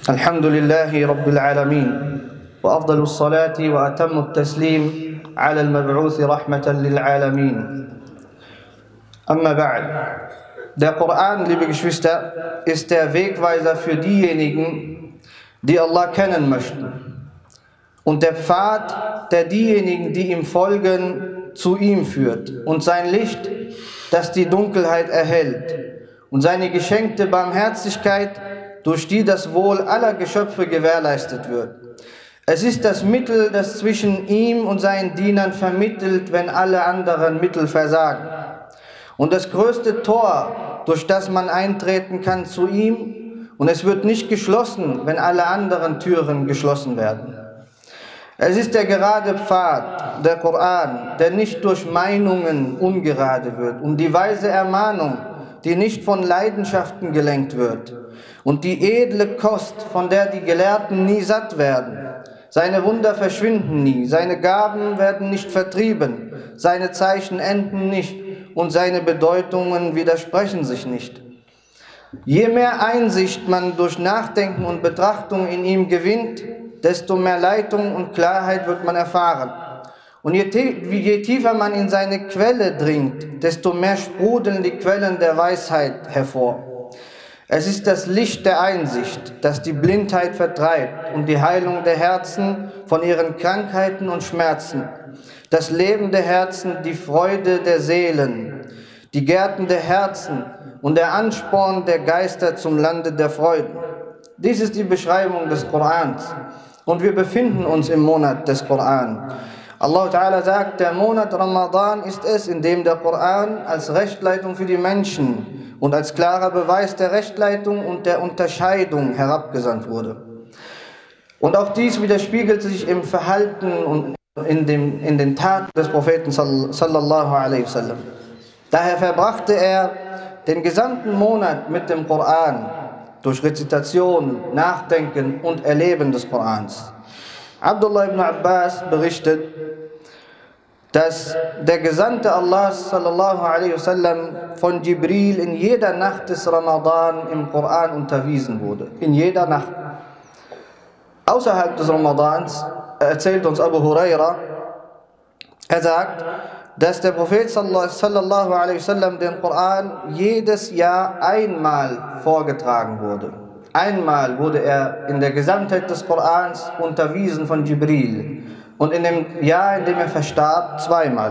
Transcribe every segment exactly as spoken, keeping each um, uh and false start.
الحمد لله رب العالمين وأفضل الصلاة وأتم التسليم على المبعوث رحمة للعالمين. Amma ba'd. Der Koran, liebe Geschwister, ist der Wegweiser für diejenigen, die Allah kennen möchten, und der Pfad, der diejenigen, die ihm folgen, zu ihm führt, und sein Licht, das die Dunkelheit erhellt, und seine geschenkte Barmherzigkeit, durch die das Wohl aller Geschöpfe gewährleistet wird. Es ist das Mittel, das zwischen ihm und seinen Dienern vermittelt, wenn alle anderen Mittel versagen. Und das größte Tor, durch das man eintreten kann zu ihm, und es wird nicht geschlossen, wenn alle anderen Türen geschlossen werden. Es ist der gerade Pfad, der Koran, der nicht durch Meinungen ungerade wird, und die weise Ermahnung, die nicht von Leidenschaften gelenkt wird, und die edle Kost, von der die Gelehrten nie satt werden. Seine Wunder verschwinden nie, seine Gaben werden nicht vertrieben, seine Zeichen enden nicht und seine Bedeutungen widersprechen sich nicht. Je mehr Einsicht man durch Nachdenken und Betrachtung in ihm gewinnt, desto mehr Leitung und Klarheit wird man erfahren. Und je, je tiefer man in seine Quelle dringt, desto mehr sprudeln die Quellen der Weisheit hervor. Es ist das Licht der Einsicht, das die Blindheit vertreibt und die Heilung der Herzen von ihren Krankheiten und Schmerzen, das Leben der Herzen, die Freude der Seelen, die Gärten der Herzen und der Ansporn der Geister zum Lande der Freuden. Dies ist die Beschreibung des Korans, und wir befinden uns im Monat des Koran. Allah Ta'ala sagt, der Monat Ramadan ist es, in dem der Koran als Rechtleitung für die Menschen und als klarer Beweis der Rechtleitung und der Unterscheidung herabgesandt wurde. Und auch dies widerspiegelt sich im Verhalten und in, dem, in den Taten des Propheten sallallahu alaihi wasallam. Daher verbrachte er den gesamten Monat mit dem Koran, durch Rezitation, Nachdenken und Erleben des Korans. Abdullah ibn Abbas berichtet, dass der Gesandte Allahs sallallahu alaihi wasallam von Jibril in jeder Nacht des Ramadan im Koran unterwiesen wurde. In jeder Nacht. Außerhalb des Ramadans erzählt uns Abu Huraira, er sagt, dass der Prophet sallallahu alaihi wasallam den Koran jedes Jahr einmal vorgetragen wurde. Einmal wurde er in der Gesamtheit des Korans unterwiesen von Jibril. Und in dem Jahr, in dem er verstarb, zweimal.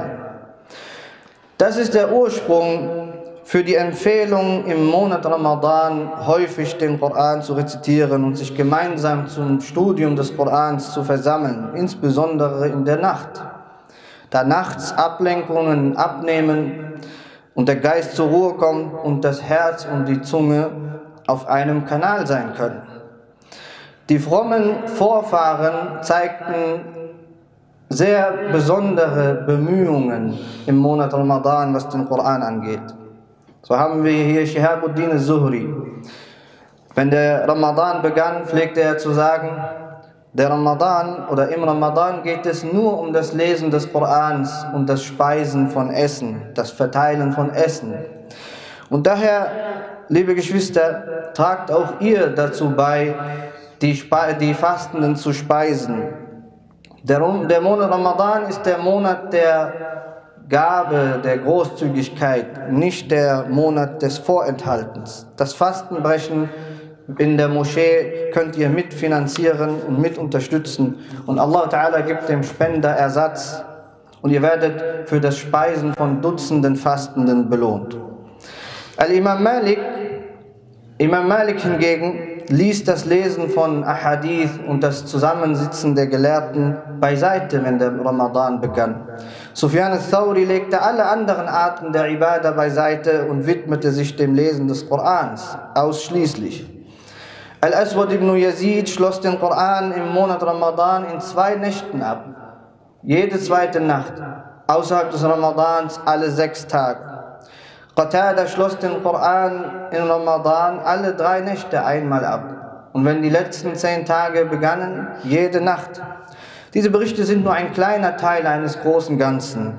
Das ist der Ursprung für die Empfehlung, im Monat Ramadan häufig den Koran zu rezitieren und sich gemeinsam zum Studium des Korans zu versammeln, insbesondere in der Nacht, da nachts Ablenkungen abnehmen und der Geist zur Ruhe kommt und das Herz und die Zunge auf einem Kanal sein können. Die frommen Vorfahren zeigten sehr besondere Bemühungen im Monat Ramadan, was den Koran angeht. So haben wir hier Shihabuddin al-Zuhri. Wenn der Ramadan begann, pflegte er zu sagen, der Ramadan oder im Ramadan geht es nur um das Lesen des Korans und das Speisen von Essen, das Verteilen von Essen. Und daher, liebe Geschwister, tragt auch ihr dazu bei, die, die Fastenden zu speisen. Der, der Monat Ramadan ist der Monat der Gabe, der Großzügigkeit, nicht der Monat des Vorenthaltens. Das Fastenbrechen in der Moschee könnt ihr mitfinanzieren und mit unterstützen. Und Allah Ta'ala gibt dem Spender Ersatz. Und ihr werdet für das Speisen von Dutzenden Fastenden belohnt. Al-Imam Malik, Imam Malik hingegen ließ das Lesen von Ahadith und das Zusammensitzen der Gelehrten beiseite, wenn der Ramadan begann. Sufyan al-Thawri legte alle anderen Arten der Ibadah beiseite und widmete sich dem Lesen des Korans ausschließlich. Al-Aswad ibn Yazid schloss den Koran im Monat Ramadan in zwei Nächten ab. Jede zweite Nacht, außerhalb des Ramadans alle sechs Tage. Qatada schloss den Koran in Ramadan alle drei Nächte einmal ab. Und wenn die letzten zehn Tage begannen, jede Nacht. Diese Berichte sind nur ein kleiner Teil eines großen Ganzen.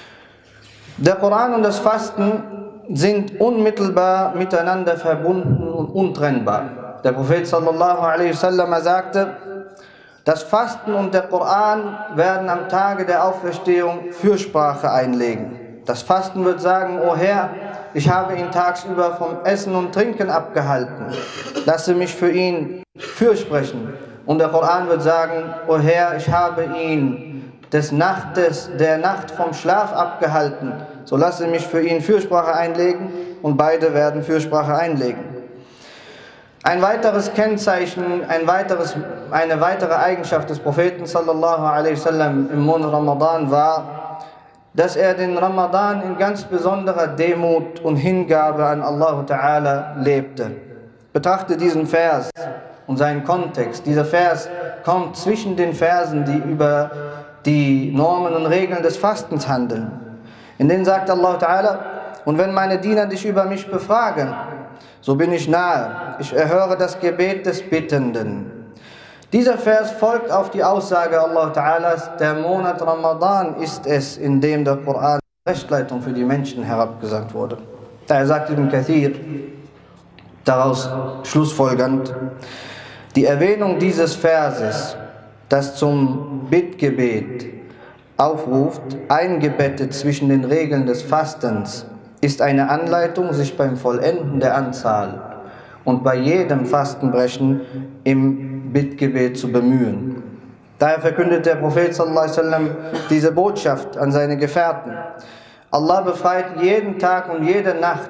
Der Koran und das Fasten sind unmittelbar miteinander verbunden und untrennbar. Der Prophet sallallahu alaihi wasallam sagte, das Fasten und der Koran werden am Tage der Auferstehung Fürsprache einlegen. Das Fasten wird sagen, o Herr, ich habe ihn tagsüber vom Essen und Trinken abgehalten. Lasse mich für ihn fürsprechen. Und der Koran wird sagen, o Herr, ich habe ihn des Nachtes, der Nacht vom Schlaf abgehalten. So lasse mich für ihn Fürsprache einlegen, und beide werden Fürsprache einlegen. Ein weiteres Kennzeichen, ein weiteres, eine weitere Eigenschaft des Propheten sallallahu alaihi wasallam im Monat Ramadan war, dass er den Ramadan in ganz besonderer Demut und Hingabe an Allah Ta'ala lebte. Betrachte diesen Vers und seinen Kontext. Dieser Vers kommt zwischen den Versen, die über die Normen und Regeln des Fastens handeln. In denen sagt Allah Ta'ala, und wenn meine Diener dich über mich befragen, so bin ich nahe, ich erhöre das Gebet des Bittenden. Dieser Vers folgt auf die Aussage Allah Ta'alas, der Monat Ramadan ist es, in dem der Koran Rechtleitung für die Menschen herabgesandt wurde. Daher sagt Ibn Kathir, daraus schlussfolgernd, die Erwähnung dieses Verses, das zum Bittgebet aufruft, eingebettet zwischen den Regeln des Fastens, ist eine Anleitung, sich beim Vollenden der Anzahl und bei jedem Fastenbrechen im Bittgebet zu bemühen. Daher verkündet der Prophet sallallahu alaihi wasallam diese Botschaft an seine Gefährten. Allah befreit jeden Tag und jede Nacht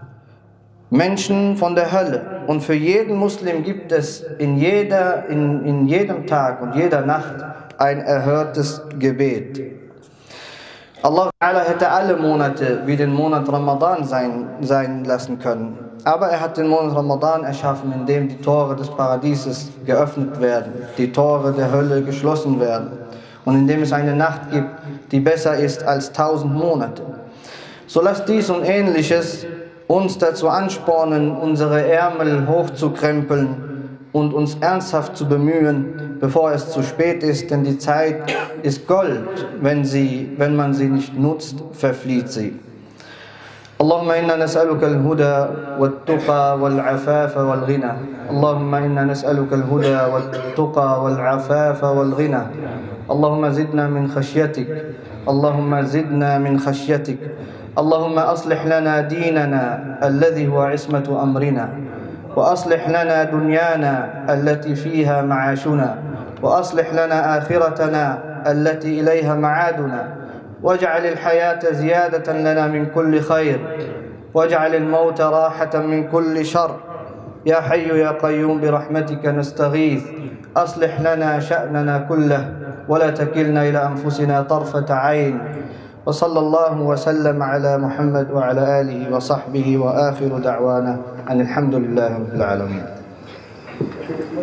Menschen von der Hölle, und für jeden Muslim gibt es in, jeder, in, in jedem Tag und jeder Nacht ein erhörtes Gebet. Allah hätte alle Monate wie den Monat Ramadan sein, sein lassen können. Aber er hat den Monat Ramadan erschaffen, in dem die Tore des Paradieses geöffnet werden, die Tore der Hölle geschlossen werden und in dem es eine Nacht gibt, die besser ist als tausend Monate. So lasst dies und Ähnliches uns dazu anspornen, unsere Ärmel hochzukrempeln und uns ernsthaft zu bemühen, bevor es zu spät ist, denn die Zeit ist Gold, wenn, sie, wenn man sie nicht nutzt, verflieht sie. Allahumma inna nas'aluka al-huda wal-tuqa wal-afafa wal-ghina. Allahumma inna nas'aluka al-huda wal-tuqa wal-afafa wal-ghina. Allahumma zidna min khashyatik. Allahumma zidna min khashyatik. Allahumma aslih lana dinana alladhi huwa ismatu amrina. وأصلح لنا دنيانا التي فيها معاشنا وأصلح لنا آخرتنا التي إليها معادنا واجعل الحياة زيادة لنا من كل خير واجعل الموت راحة من كل شر يا حي يا قيوم برحمتك نستغيث أصلح لنا شأننا كله ولا تكلنا إلى أنفسنا طرفة عين وصلى الله وسلم على محمد وعلى آله وصحبه وآخر دعوانا أن الحمد لله رب العالمين.